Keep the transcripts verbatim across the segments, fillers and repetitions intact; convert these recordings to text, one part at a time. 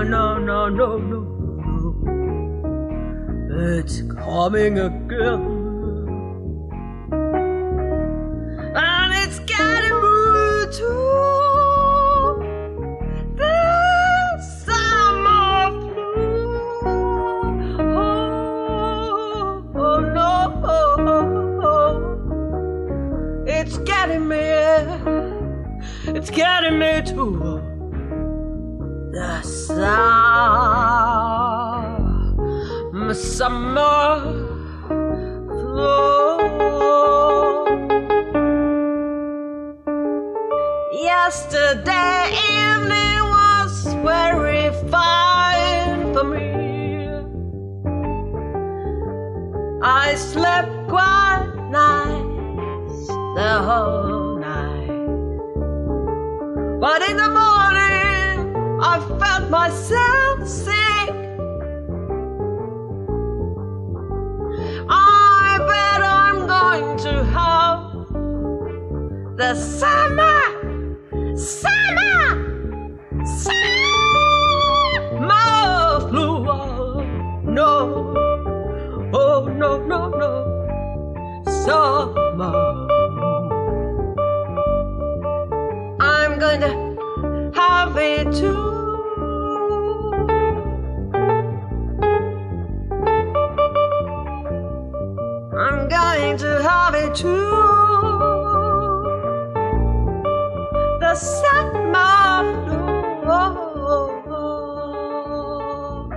no, no, no, no, no. It's coming again. And it's getting me to the summer flu. Oh, oh no. It's getting me, it's getting me to the summer, summer flow. Yesterday evening was very fine for me. I slept quite nice the whole night, but in the morning I felt myself sick. I bet I'm going to have the summer, summer, summer flu. Oh, no, oh no, no, no, summer. I'm going to have it too. I'm going to have it too. The summer flow.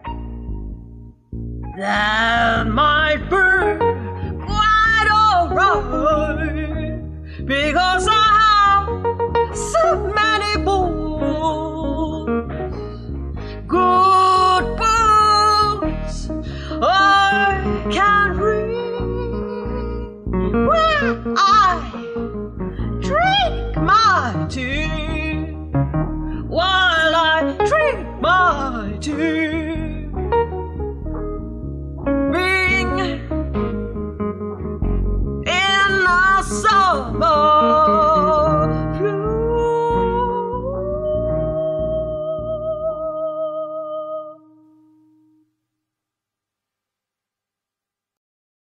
That might be quite alright, because I have so many books, good books. I can